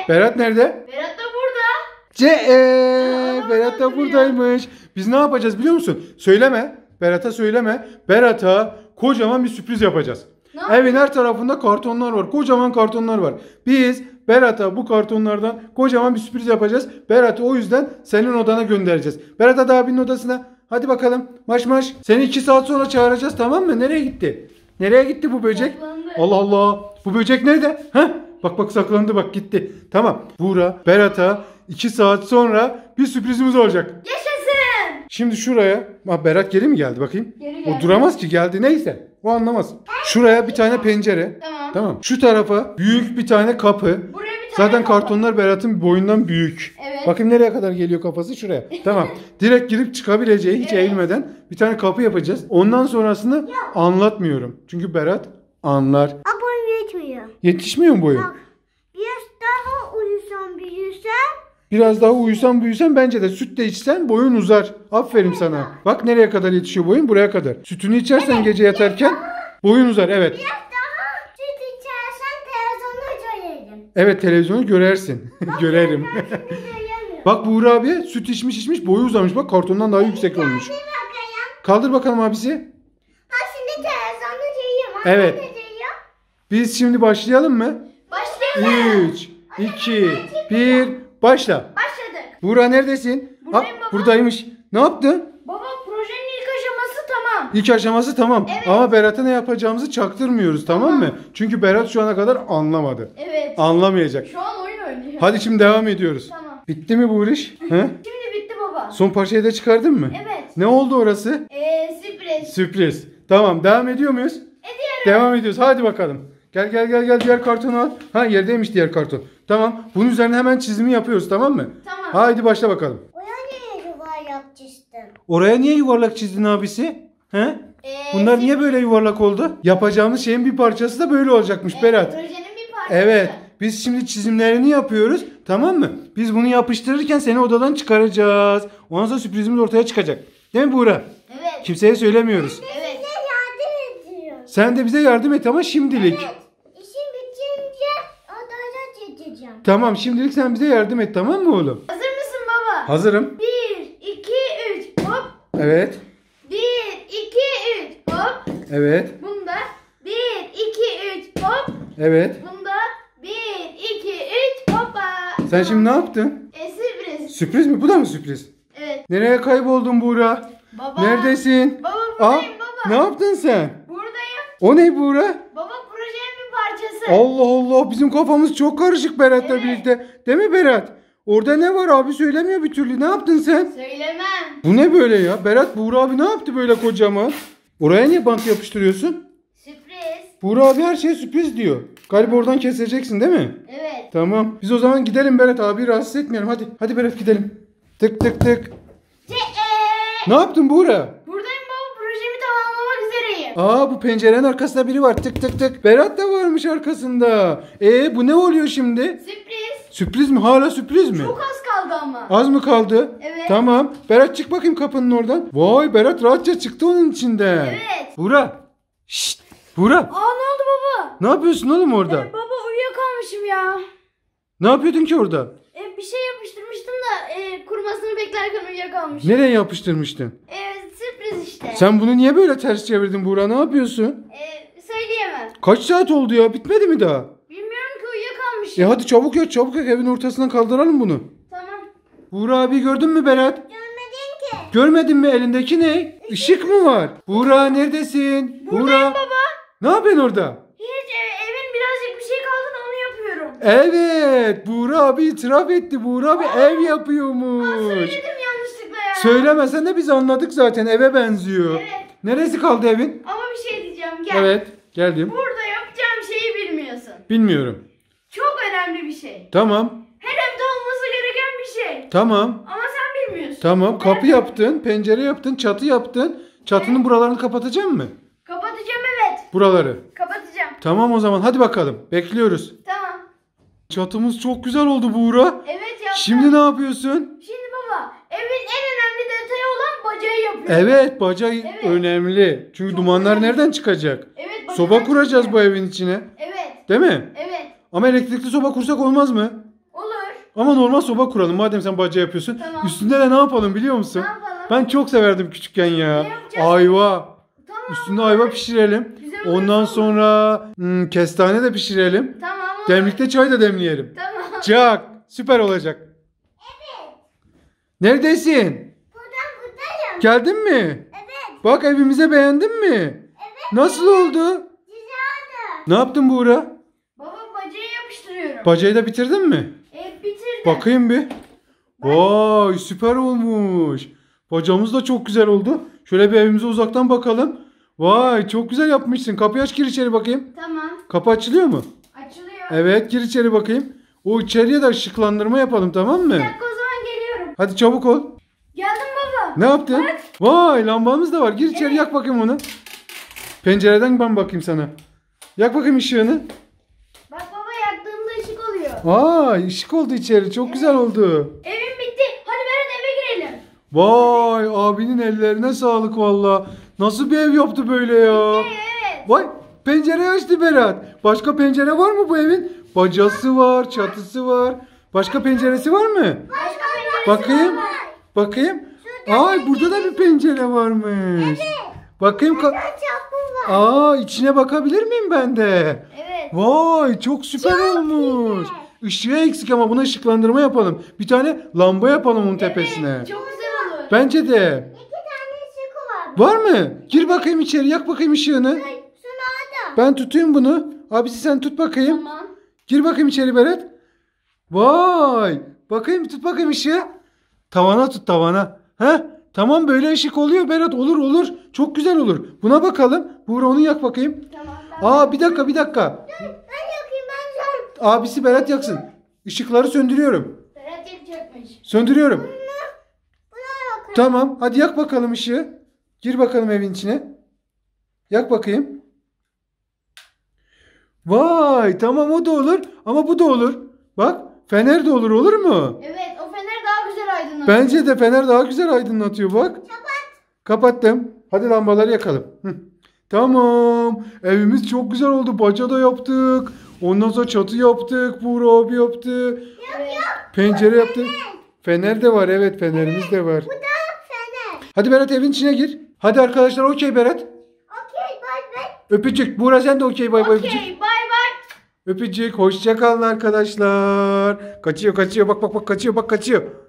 Berat nerede? Berat da burada. Berat da buradaymış. Biz ne yapacağız biliyor musun? Söyleme. Berat'a söyleme. Berat'a kocaman bir sürpriz yapacağız. Evin her tarafında kartonlar var. Kocaman kartonlar var. Biz Berat'a bu kartonlardan kocaman bir sürpriz yapacağız. Berat'ı o yüzden senin odana göndereceğiz. Berat hadi abinin odasına. Hadi bakalım. Maş maş. Seni 2 saat sonra çağıracağız, tamam mı? Nereye gitti? Nereye gitti bu böcek? Saklandı. Allah Allah. Bu böcek nerede? Heh? Bak saklandı, bak gitti. Tamam. Buğra, Berat'a 2 saat sonra bir sürprizimiz olacak. Yaşasın. Şimdi şuraya. Berat geri mi geldi bakayım? Geri geldi. O duramaz ki, geldi neyse. O anlamaz. Şuraya bir tane pencere. Tamam. Tamam. Şu tarafa büyük bir tane kapı. Buraya bir tane Zaten kapı. kartonlar Berat'ın boyundan büyük. Evet. Bakayım nereye kadar geliyor kafası, şuraya. Tamam. Direkt girip çıkabileceği hiç eğilmeden bir tane kapı yapacağız. Ondan sonrasını anlatmıyorum. Çünkü Berat anlar. Abone yetmiyor. Yetişmiyor mu boyun? Bak, biraz daha uyusam büyüsem. Biraz daha uyusan büyüsen bence de süt de içsen boyun uzar. Aferin sana. Bak nereye kadar yetişiyor boyun, buraya kadar. Sütünü içersen gece yatarken boyun uzar, evet. Biraz daha süt içersen televizyonu görelim. Evet, televizyonu görersin. Görerim. Göremiyorum. Bak Buğra abi süt içmiş boyu uzamış, bak kartondan daha yüksek olmuş. Bir bakayım. Kaldır bakalım abisi. Ha şimdi televizyonu görüyorum. Evet. Ne görüyor? Biz şimdi başlayalım mı? Başlayalım. 3, 2, 1, başla. Başladık. Buğra neredesin? Buradayım baba. Buradaymış. Ne yaptın? Baba projenin ilk aşaması tamam. İlk aşaması tamam. Evet. Ama Berat'a ne yapacağımızı çaktırmıyoruz, tamam mı? Çünkü Berat şu ana kadar anlamadı. Evet. Anlamayacak. Şu an oyun oynuyor. Hadi şimdi devam ediyoruz. Tamam. Bitti mi bu iş? He? Şimdi bitti baba. Son parçayı da çıkardın mı? Evet. Ne oldu orası? Sürpriz. Sürpriz. Tamam, devam ediyor muyuz? Ediyorum. Devam ediyoruz. Hadi bakalım. Gel diğer kartonu al. Ha, yerdeymiş diğer karton. Tamam. Bunun üzerine hemen çizimi yapıyoruz, tamam mı? Tamam. Haydi başla bakalım. Oraya niye yuvarlak çizdin? Oraya niye yuvarlak çizdin abisi? He? Bunlar niye böyle yuvarlak oldu? Yapacağımız şeyin bir parçası da böyle olacakmış Berat. Projenin bir parçası. Evet. Biz şimdi çizimlerini yapıyoruz. Tamam mı? Biz bunu yapıştırırken seni odadan çıkaracağız. Ondan sonra sürprizimiz ortaya çıkacak. Değil mi Buğra? Evet. Kimseye söylemiyoruz. Evet. Size yardım ediyor. Sen de bize yardım et ama şimdilik. Evet. İşim bitince odaya çizeceğim. Tamam, şimdilik sen bize yardım et, tamam mı oğlum? Hazır mısın baba? Hazırım. 1, 2, 3 hop. Evet. 1, 2, 3 hop. Evet. Bunda 1, 2, 3 hop. Evet. Bunda 1, 2, 3 hoppa. Sen şimdi ne yaptın? Sürpriz. Sürpriz mi? Bu da mı sürpriz? Evet. Nereye kayboldun Buğra? Baba. Neredesin? Baba buradayım baba. Ne yaptın sen? Buradayım. O ne Buğra? Baba projenin bir parçası. Allah Allah, bizim kafamız çok karışık Berat'la Evet. birlikte. Değil mi Berat? Orada ne var abi, söylemiyor bir türlü. Ne yaptın sen? Söylemem. Bu ne böyle ya? Berat, Buğra abi ne yaptı böyle kocaman? Oraya niye bant yapıştırıyorsun? Sürpriz. Buğra abi her şeye sürpriz diyor. Galiba oradan keseceksin değil mi? Evet. Tamam. Biz o zaman gidelim Berat, abi rahatsız etmeyelim. Hadi. Hadi Berat gidelim. Tık tık tık. Ne yaptın Buğra? Buradayım baba, projemi tamamlamak üzereyim. Aa, bu pencerenin arkasında biri var. Tık tık tık. Berat da varmış arkasında. Bu ne oluyor şimdi? Sürpriz. Sürpriz mi? Hala sürpriz mi? Çok az kaldı ama. Az mı kaldı? Evet. Tamam. Berat çık bakayım kapının oradan. Vay, Berat rahatça çıktı onun içinden. Evet. Buğra. Şşt. Buğra. Aa, ne oldu baba? Ne yapıyorsun oğlum orada? Baba uyuyakalmışım ya. Ne yapıyordun ki orada? Bir şey yapıştırmıştım da kurumasını beklerken uyuyakalmışım. Nereye yapıştırmıştın? Sürpriz işte. Sen bunu niye böyle ters çevirdin Buğra? Ne yapıyorsun? Söyleyemem. Kaç saat oldu ya? Bitmedi mi daha? Bilmiyorum ki, uyuyakalmışım. Hadi çabuk ya, çabuk ya. Evin ortasından kaldıralım bunu. Tamam. Buğra abi gördün mü Berat? Görmedin ki. Görmedin mi? Elindeki ne? Işık mı var? Buğra neredesin? Buradayım baba. Ne yapıyorsun orada? Hiç, evin birazcık bir şey kaldı da onu yapıyorum. Evet. Buğra abi itiraf etti. Buğra abi ev yapıyormuş. Söyledim yanlışlıkla ya. Söylemesen de biz anladık zaten. Eve benziyor. Evet. Neresi kaldı evin? Ama bir şey diyeceğim, gel. Evet. Geldim. Burada yapacağım şeyi bilmiyorsun. Bilmiyorum. Çok önemli bir şey. Tamam. Her evde olması gereken bir şey. Tamam. Ama sen bilmiyorsun. Tamam. Kapı yaptın. Pencere yaptın. Çatı yaptın. Çatının buralarını kapatacak mısın? Kapatacağım, evet. Buraları. Kapatacağım. Tamam o zaman. Hadi bakalım. Bekliyoruz. Tamam. Çatımız çok güzel oldu Buğra. Evet, yaptım. Şimdi ne yapıyorsun? Şimdi baba, evin en önemli detayı olan bacayı yapıyorum. Evet, baca önemli. Çünkü Çok dumanlar önemli. nereden çıkacak? Evet, bacadan Soba kuracağız çıkıyor. bu evin içine. Evet. Değil mi? Evet. Ama elektrikli soba kursak olmaz mı? Olur. Ama normal soba kuralım madem sen baca yapıyorsun. Tamam. Üstünde de ne yapalım biliyor musun? Ne yapalım? Ben çok severdim küçükken ya. Ne yapacağız? Ayva. Tamam. Üstünde ayva pişirelim. Güzel Ondan oluyor. sonra kestane de pişirelim. Tamam. olur. Demlikte çay da demleyelim. Tamam. Çak. Süper olacak. Evet. Neredesin? Buradayım. Geldin mi? Evet. Bak evimize beğendin mi? Evet. Nasıl oldu? Güzeldi. Ne yaptın Buğra? Baba bacayı yapıştırıyorum. Bacayı da bitirdin mi? Bitirdim. Bakayım bir. Vay süper olmuş. Bacamız da çok güzel oldu. Şöyle bir evimize uzaktan bakalım. Vay çok güzel yapmışsın. Kapıyı aç gir içeri bakayım. Tamam. Kapı açılıyor mu? Açılıyor. Evet gir içeri bakayım. O içeriye de ışıklandırma yapalım tamam mı? Bir dakika o zaman geliyorum. Hadi çabuk ol. Geldim baba. Ne yaptın? Bak. Vay lambamız da var. Gir içeri yak bakayım onu. Pencereden ben bakayım sana. Yak bakayım ışığını. Bak baba yaktığımda ışık oluyor. Vay ışık oldu içeri. Çok güzel oldu. Evim bitti. Hadi Berat eve girelim. Vay abinin ellerine sağlık valla. Nasıl bir ev yaptı böyle ya? Evet. Vay pencere açtı Berat. Başka pencere var mı bu evin? Bacası var, çatısı var. Başka penceresi var mı? Başka penceresi Bakayım. var. Bakayım. Ay burada da bir pencere varmış. Bakayım. Çapı var. İçine bakabilir miyim ben de? Evet. Vay çok süper olmuş. Işığı eksik ama buna ışıklandırma yapalım. Bir tane lamba yapalım onun tepesine. Evet, çok güzel olur. Bence de. 2 tane sıkı var. Var mı? Gir bakayım içeri yak bakayım ışığını. Şunu da. Ben tutayım bunu. Abisi sen tut bakayım. Tamam. Gir bakayım içeri Berat. Vay. Bakayım tut bakayım ışığı. Tavana tut tavana. Heh. Tamam böyle ışık oluyor Berat. Olur olur. Çok güzel olur. Buna bakalım. Buğra onu yak bakayım. Tamam. Bir dakika. Ben yakayım ben zor. Abisi Berat yaksın. Işıkları söndürüyorum. Berat yapacakmış. Söndürüyorum. Buna yakın. Tamam. Hadi yak bakalım ışığı. Gir bakalım evin içine. Yak bakayım. Vay tamam o da olur. Ama bu da olur. Bak fener de olur mu? Evet o fener daha güzel aydınlatıyor. Bence de fener daha güzel aydınlatıyor bak. Kapattım. Hadi lambaları yakalım. Tamam. Evimiz çok güzel oldu. Baca da yaptık. Ondan sonra çatı yaptık. Buğra abi yaptı. Evet. Pencere yaptık. Fener de var. Evet fenerimiz de var. Bu da fener. Hadi Berat evin içine gir. Hadi arkadaşlar okey Berat. Okey bay bay. Öpücük. Buğra sen de okey bay bay öpücük. Okey bay bay. Öpücük. Hoşça kalın arkadaşlar. Kaçıyor. Bak kaçıyor.